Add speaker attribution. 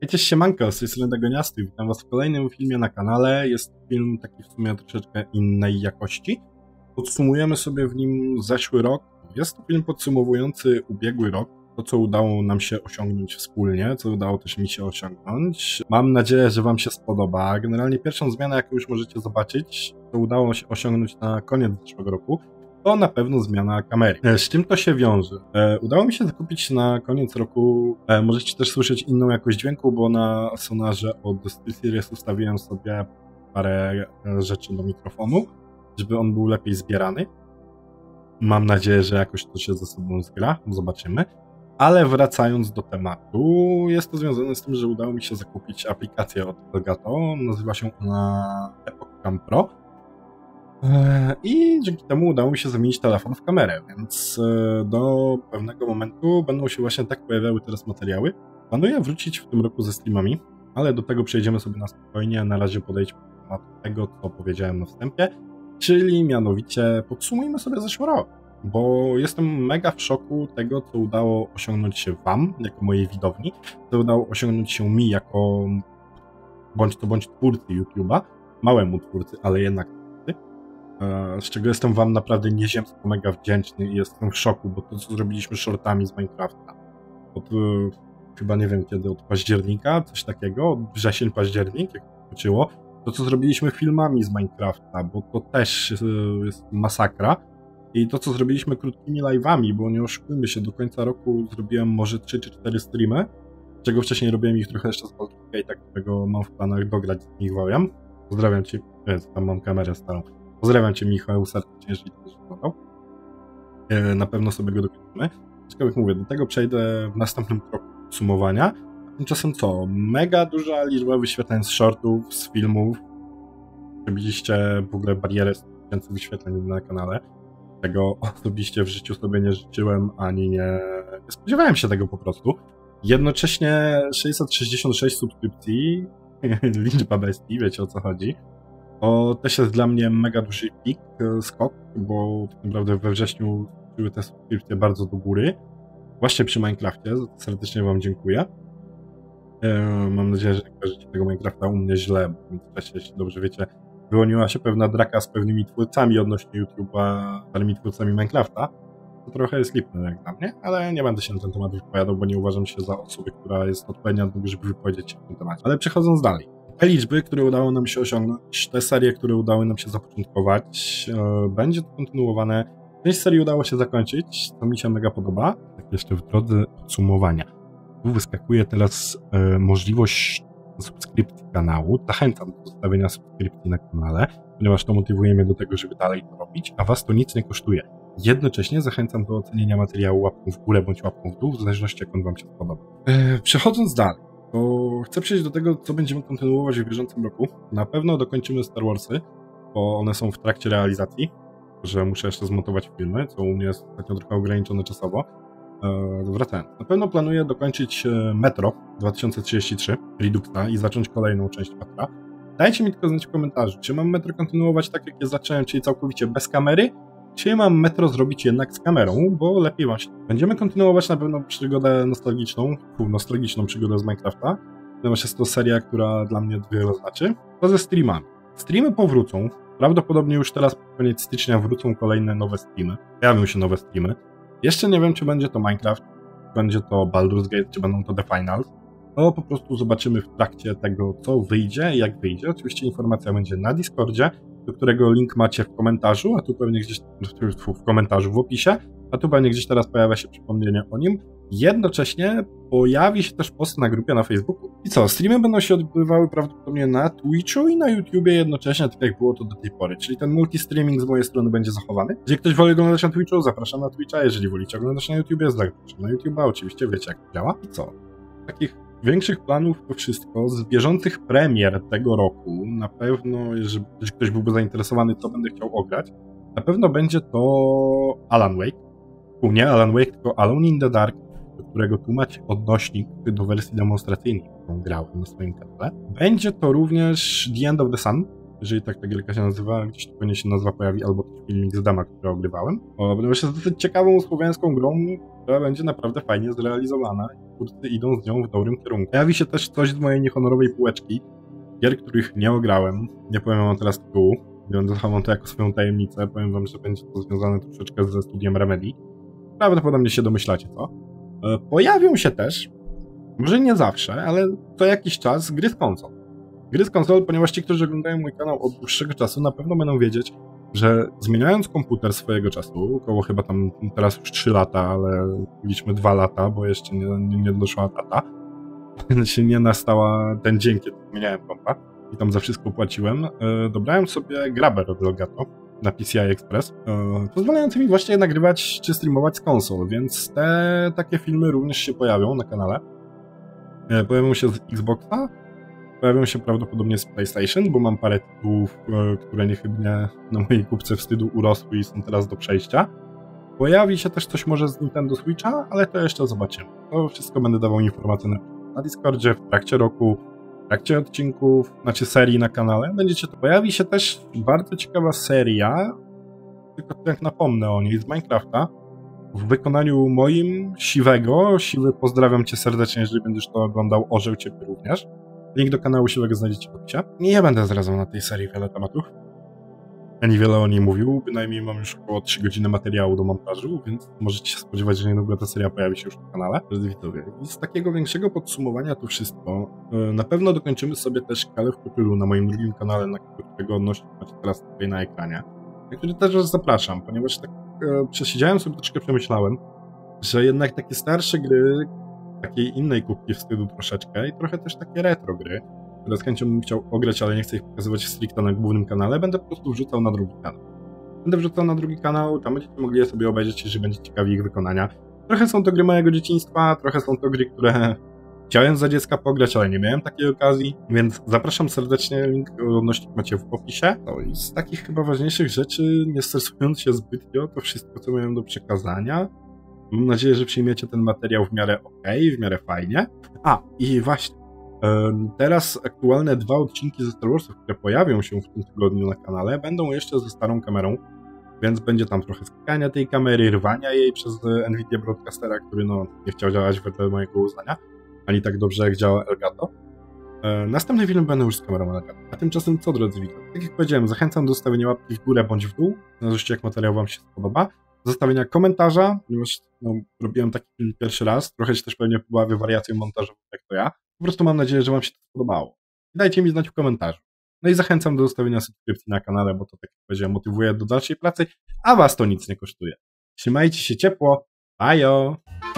Speaker 1: Cześć, siemanko, z tej strony Dagoniasty. Witam was w kolejnym filmie na kanale. Jest to film taki w sumie troszeczkę innej jakości. Podsumujemy sobie w nim zeszły rok. Jest to film podsumowujący ubiegły rok. To, co udało nam się osiągnąć wspólnie, co udało też mi się osiągnąć. Mam nadzieję, że wam się spodoba. Generalnie pierwszą zmianę, jaką już możecie zobaczyć, to udało się osiągnąć na koniec zeszłego roku, to na pewno zmiana kamery. Z czym to się wiąże? Udało mi się zakupić na koniec roku, możecie też słyszeć inną jakość dźwięku, bo na Sonarze od SteelSeries ustawiłem sobie parę rzeczy do mikrofonu, żeby on był lepiej zbierany. Mam nadzieję, że jakoś to się ze sobą zgra, zobaczymy. Ale wracając do tematu, jest to związane z tym, że udało mi się zakupić aplikację od Elgato, nazywa się ona Epoch Cam Pro. I dzięki temu udało mi się zamienić telefon w kamerę, więc do pewnego momentu będą się właśnie tak pojawiały teraz materiały. Planuję wrócić w tym roku ze streamami, ale do tego przejdziemy sobie na spokojnie. Na razie podejdźmy do tematu tego, co powiedziałem na wstępie, czyli mianowicie podsumujmy sobie zeszły rok, bo jestem mega w szoku tego, co udało osiągnąć się wam, jako mojej widowni, co udało osiągnąć się mi jako bądź twórcy YouTube'a, małemu twórcy, ale jednak z czego jestem wam naprawdę nieziemsko mega wdzięczny i jestem w szoku, bo to, co zrobiliśmy shortami z Minecrafta, od chyba nie wiem kiedy, od października, coś takiego, od wrzesień, październik, jak to wróciło, to, co zrobiliśmy filmami z Minecrafta, bo to też jest masakra, i to, co zrobiliśmy krótkimi live'ami, bo nie oszukujmy się, do końca roku zrobiłem może 3 czy 4 streamy, czego wcześniej robiłem ich trochę jeszcze z Baldur's Gate'a, którego mam w planach dograć z Mikołajem. Pozdrawiam cię, tam mam kamerę starą. Pozdrawiam cię, Michał, serdecznie, jeżeli to oglądał. Na pewno sobie go dokończymy. Ciekawe, jak mówię, do tego przejdę w następnym kroku podsumowania. Tymczasem co? Mega duża liczba wyświetleń z shortów, z filmów. Przebiliście w ogóle barierę 100 000 wyświetleń na kanale. Tego osobiście w życiu sobie nie życzyłem, ani nie spodziewałem się tego po prostu. Jednocześnie 666 subskrypcji, liczba bestii, wiecie o co chodzi. To też jest dla mnie mega duży pik, skok, bo tak naprawdę we wrześniu były te subskrypcje bardzo do góry. Właśnie przy Minecrafcie, za to serdecznie wam dziękuję. Mam nadzieję, że nie kojarzycie tego Minecrafta u mnie źle, bo w międzyczasie, jeśli dobrze wiecie, wyłoniła się pewna draka z pewnymi twórcami odnośnie YouTube'a, starymi twórcami Minecrafta. To trochę jest lipne jak dla mnie, ale nie będę się na ten temat wypowiadał, bo nie uważam się za osobę, która jest odpowiednia do tego, żeby wypowiedzieć się w tym temacie. Ale przechodząc dalej. Te liczby, które udało nam się osiągnąć, te serie, które udały nam się zapoczątkować, będzie to kontynuowane. Część serii udało się zakończyć, co mi się mega podoba. Tak jeszcze w drodze podsumowania. Tu wyskakuje teraz możliwość subskrypcji kanału. Zachęcam do zostawienia subskrypcji na kanale, ponieważ to motywuje mnie do tego, żeby dalej to robić, a was to nic nie kosztuje. Jednocześnie zachęcam do ocenienia materiału łapką w górę bądź łapką w dół, w zależności jak on wam się spodoba. Przechodząc dalej, to chcę przejść do tego, co będziemy kontynuować w bieżącym roku. Na pewno dokończymy Star Warsy, bo one są w trakcie realizacji, że muszę jeszcze zmontować filmy, co u mnie jest ostatnio trochę ograniczone czasowo. Wracając. Na pewno planuję dokończyć Metro 2033 Reduxa i zacząć kolejną część Metra. Dajcie mi tylko znać w komentarzu, czy mam Metro kontynuować tak, jak je zacząłem, czyli całkowicie bez kamery, czy mam Metro zrobić jednak z kamerą, bo lepiej właśnie. Będziemy kontynuować na pewno przygodę nostalgiczną przygodę z Minecrafta, ponieważ jest to seria, która dla mnie wiele znaczy. To ze streamami. Streamy powrócą. Prawdopodobnie już teraz pod koniec stycznia wrócą kolejne nowe streamy. Pojawią się nowe streamy. Jeszcze nie wiem, czy będzie to Minecraft, czy będzie to Baldur's Gate, czy będą to The Finals. To po prostu zobaczymy w trakcie tego, co wyjdzie i jak wyjdzie. Oczywiście informacja będzie na Discordzie, do którego link macie w komentarzu, a tu pewnie gdzieś w komentarzu w opisie, a tu pewnie gdzieś teraz pojawia się przypomnienie o nim. Jednocześnie pojawi się też post na grupie na Facebooku. I co, streamy będą się odbywały prawdopodobnie na Twitchu i na YouTubie jednocześnie, tak jak było to do tej pory. Czyli ten multi-streaming z mojej strony będzie zachowany. Jeżeli ktoś woli oglądać na Twitchu, zapraszam na Twitcha. Jeżeli wolicie oglądać na YouTubie, zapraszam na YouTube'a. Oczywiście wiecie, jak to działa. I co? Takich większych planów to wszystko. Z bieżących premier tego roku, na pewno, jeżeli ktoś byłby zainteresowany, co będę chciał ograć, na pewno będzie to Alan Wake. Nie Alan Wake, tylko Alone in the Dark, do którego tu macie odnośnik do wersji demonstracyjnej, którą grałem na swoim kanale. Będzie to również The End of the Sun, jeżeli tak ta gierka się nazywa, gdzieś tu pewnie się nazwa pojawi, albo też filmik z dama, który ogrywałem. Ponieważ jest dosyć ciekawą słowiańską grą, która będzie naprawdę fajnie zrealizowana i twórcy idą z nią w dobrym kierunku. Pojawi się też coś z mojej niehonorowej półeczki, gier, których nie ograłem. Nie powiem wam teraz tytułu, więc zachowam to jako swoją tajemnicę. Powiem wam, że będzie to związane troszeczkę ze studiem Remedy. Prawdopodobnie się domyślacie, co? Pojawią się też, może nie zawsze, ale co jakiś czas gry z konsol. Gry z konsol, ponieważ ci, którzy oglądają mój kanał od dłuższego czasu, na pewno będą wiedzieć, że zmieniając komputer swojego czasu, około chyba tam teraz już 3 lata, ale liczmy 2 lata, bo jeszcze nie doszła data, się nie nastała ten dzień, kiedy zmieniałem kompa i tam za wszystko płaciłem, dobrałem sobie Grabber od Elgato na PCI Express, pozwalający mi właśnie nagrywać czy streamować z konsol, więc te takie filmy również się pojawią na kanale. Pojawią się z Xboxa, pojawią się prawdopodobnie z PlayStation, bo mam parę tytułów, które niechybnie na mojej kupce wstydu urosły i są teraz do przejścia. Pojawi się też coś może z Nintendo Switcha, ale to jeszcze zobaczymy. To wszystko będę dawał informacje na Discordzie, w trakcie roku, w trakcie odcinków, znaczy serii na kanale. Będziecie to. Pojawi się też bardzo ciekawa seria, tylko jak napomnę o niej, z Minecrafta, w wykonaniu moim, Siwego. Siwy, pozdrawiam cię serdecznie, jeżeli będziesz to oglądał, orzeł ciebie również. Link do kanału Siwego znajdziecie w opisie. Nie będę zdradzał na tej serii wiele tematów. Ja niewiele o niej mówił, bynajmniej mam już około 3 godziny materiału do montażu, więc możecie się spodziewać, że niedługo ta seria pojawi się już na kanale. I z takiego większego podsumowania to wszystko, na pewno dokończymy sobie też Call of Cthulhu na moim drugim kanale, na którego odnośnik macie teraz tutaj na ekranie, na który też was zapraszam, ponieważ tak przesiedziałem sobie, troszkę przemyślałem, że jednak takie starsze gry, takiej innej kubki wstydu troszeczkę i trochę też takie retro gry, które z chęcią bym chciał ograć, ale nie chcę ich pokazywać stricte na głównym kanale, będę po prostu wrzucał na drugi kanał. Będę wrzucał na drugi kanał, tam będziecie mogli je sobie obejrzeć, jeżeli będzie ciekawi ich wykonania. Trochę są to gry mojego dzieciństwa, trochę są to gry, które chciałem za dziecka pograć, ale nie miałem takiej okazji, więc zapraszam serdecznie, link odnośnik macie w opisie. No i z takich chyba ważniejszych rzeczy, nie stresując się zbytnio, to wszystko, co miałem do przekazania. Mam nadzieję, że przyjmiecie ten materiał w miarę okej, w miarę fajnie. A, i właśnie, teraz aktualne 2 odcinki ze Star Warsów, które pojawią się w tym tygodniu na kanale, będą jeszcze ze starą kamerą, więc będzie tam trochę skakania tej kamery, rwania jej przez Nvidia Broadcastera, który nie chciał działać wedle mojego uznania, ani tak dobrze jak działa Elgato. Następne filmy będą już z kamerą Elgato. A tymczasem co, drodzy widzowie? Tak jak powiedziałem, zachęcam do zostawienia łapki w górę bądź w dół, zależnie jak materiał wam się spodoba. Zostawienia komentarza, ponieważ robiłem taki film pierwszy raz, trochę się też pewnie pobawię wariacją montażową, jak to ja. Po prostu mam nadzieję, że wam się to spodobało. Dajcie mi znać w komentarzu. No i zachęcam do zostawienia subskrypcji na kanale, bo to, tak jak powiedziałem, motywuje do dalszej pracy, a was to nic nie kosztuje. Trzymajcie się ciepło. Bajo!